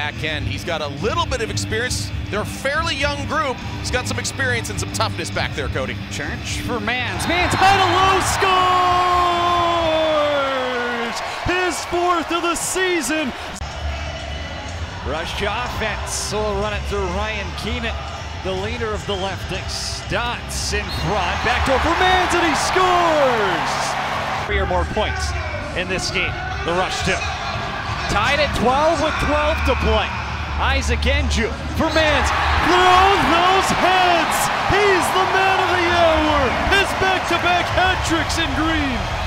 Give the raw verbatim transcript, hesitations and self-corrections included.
back end. He's got a little bit of experience. They're a fairly young group. He's got some experience and some toughness back there, Cody. Church for Mans. Mans high to low, scores! His fourth of the season. Rush offense, so we'll run it through Ryan Keenan, the leader of the Lefties. Stotts in front, backdoor for Mans, and he scores! Three or more points in this game, the Rush two. Tied at twelve with twelve to play. Isaac Enju for Mans, throws those heads! He's the man of the hour! His back-to-back hat tricks in green!